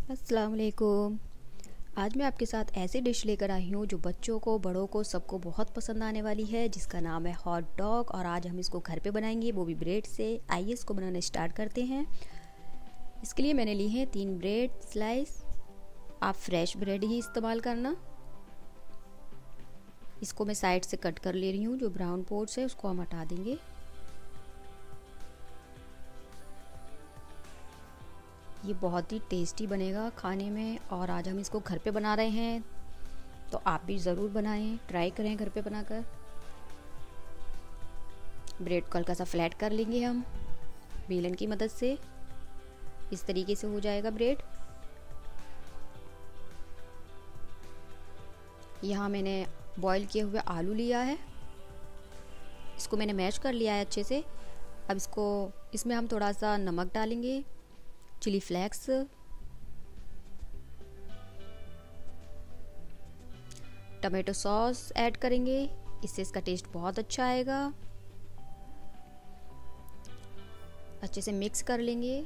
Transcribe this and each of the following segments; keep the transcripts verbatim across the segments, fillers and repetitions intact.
अस्सलाम वालेकुम। आज मैं आपके साथ ऐसी डिश लेकर आई हूँ जो बच्चों को, बड़ों को, सबको बहुत पसंद आने वाली है, जिसका नाम है हॉट डॉग। और आज हम इसको घर पे बनाएंगे, वो भी ब्रेड से। आइए इसको बनाना स्टार्ट करते हैं। इसके लिए मैंने ली है तीन ब्रेड स्लाइस। आप फ्रेश ब्रेड ही इस्तेमाल करना। इसको मैं साइड से कट कर ले रही हूँ। जो ब्राउन पोर्ट्स है उसको हम हटा देंगे। ये बहुत ही टेस्टी बनेगा खाने में, और आज हम इसको घर पे बना रहे हैं, तो आप भी ज़रूर बनाएं, ट्राई करें घर पे बनाकर। ब्रेड को हल्का सा फ्लैट कर लेंगे हम बेलन की मदद से। इस तरीके से हो जाएगा ब्रेड। यहाँ मैंने बॉईल किए हुए आलू लिया है, इसको मैंने मैश कर लिया है अच्छे से। अब इसको इसमें हम थोड़ा सा नमक डालेंगे, chili flakes, tomato sauce add करेंगे, इससे इसका टेस्ट बहुत अच्छा आएगा। अच्छे से मिक्स कर लेंगे।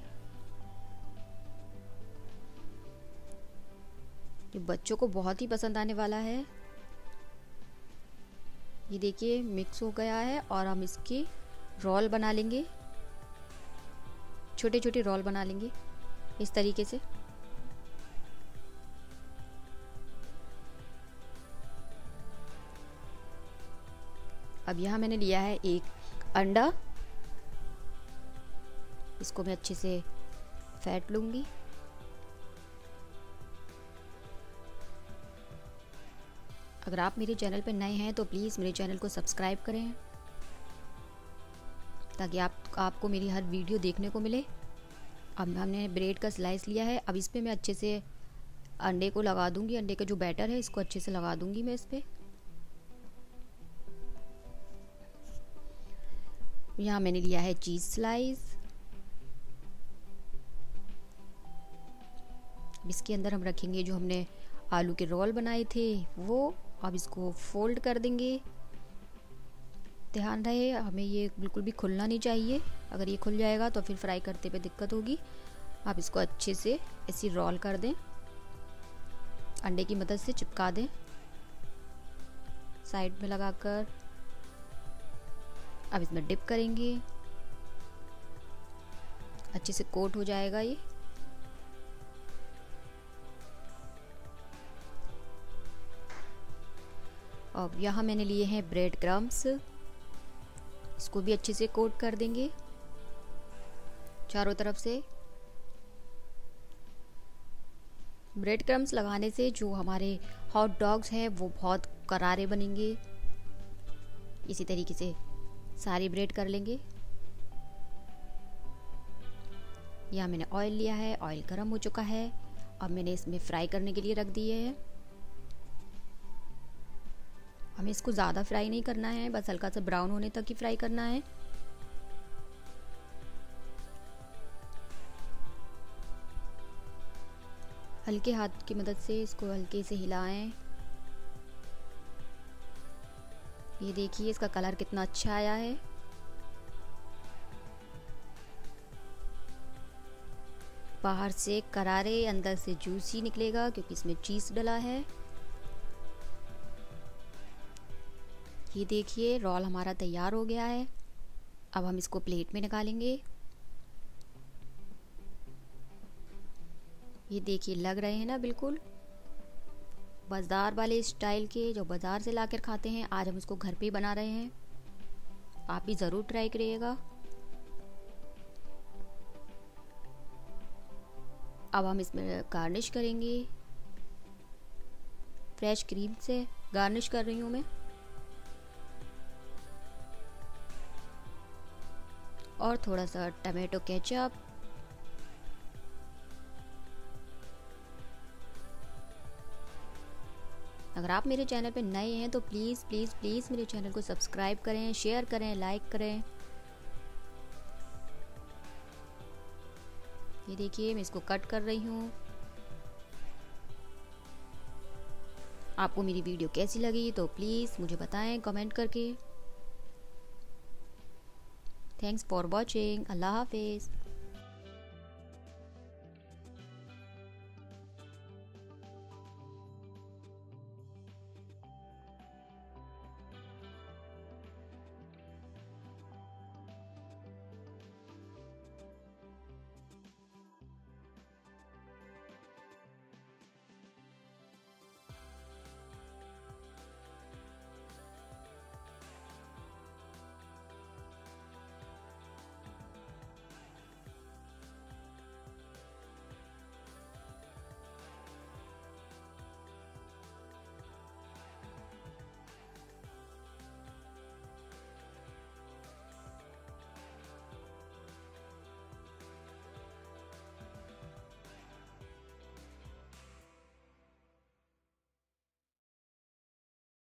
ये बच्चों को बहुत ही पसंद आने वाला है। ये देखिए मिक्स हो गया है, और हम इसकी रोल बना लेंगे, छोटे छोटे रोल बना लेंगे इस तरीके से। अब यहाँ मैंने लिया है एक अंडा, इसको मैं अच्छे से फेंट लूँगी। अगर आप मेरे चैनल पर नए हैं तो प्लीज़ मेरे चैनल को सब्सक्राइब करें, ताकि आप आपको मेरी हर वीडियो देखने को मिले। अब हमने ब्रेड का स्लाइस लिया है, अब इस पर मैं अच्छे से अंडे को लगा दूंगी। अंडे का जो बैटर है इसको अच्छे से लगा दूंगी मैं इस पर। यहाँ मैंने लिया है चीज़ स्लाइस। इसके अंदर हम रखेंगे जो हमने आलू के रोल बनाए थे वो। अब इसको फोल्ड कर देंगे। ध्यान रहे हमें ये बिल्कुल भी खुलना नहीं चाहिए, अगर ये खुल जाएगा तो फिर फ्राई करते पे दिक्कत होगी। आप इसको अच्छे से ऐसी रोल कर दें, अंडे की मदद से चिपका दें साइड में लगाकर। अब इसमें डिप करेंगे, अच्छे से कोट हो जाएगा ये। अब यहाँ मैंने लिए हैं ब्रेड क्रम्स, इसको भी अच्छे से कोट कर देंगे चारों तरफ से। ब्रेड क्रम्स लगाने से जो हमारे हॉट डॉग्स हैं वो बहुत करारे बनेंगे। इसी तरीके से सारी ब्रेड कर लेंगे। यहाँ मैंने ऑयल लिया है, ऑयल गर्म हो चुका है। अब मैंने इसमें फ्राई करने के लिए रख दिए हैं। हमें इसको ज़्यादा फ्राई नहीं करना है, बस हल्का सा ब्राउन होने तक ही फ्राई करना है। हल्के हाथ की मदद से इसको हल्के से हिलाएं। ये देखिए इसका कलर कितना अच्छा आया है। बाहर से करारे, अंदर से जूसी निकलेगा क्योंकि इसमें चीज़ डला है। ये देखिए रोल हमारा तैयार हो गया है। अब हम इसको प्लेट में निकालेंगे। ये देखिए लग रहे हैं ना बिल्कुल बाज़ार वाले स्टाइल के, जो बाज़ार से लाकर खाते हैं। आज हम इसको घर पे ही बना रहे हैं, आप भी ज़रूर ट्राई करिएगा। अब हम इसमें गार्निश करेंगे, फ्रेश क्रीम से गार्निश कर रही हूँ मैं, और थोड़ा सा टमाटो केचप। अगर आप मेरे चैनल पे नए हैं तो प्लीज़ प्लीज़ प्लीज़ मेरे चैनल को सब्सक्राइब करें, शेयर करें, लाइक करें। ये देखिए मैं इसको कट कर रही हूँ। आपको मेरी वीडियो कैसी लगी तो प्लीज़ मुझे बताएं कमेंट करके। Thanks for watching. अल्लाह हाफिज़।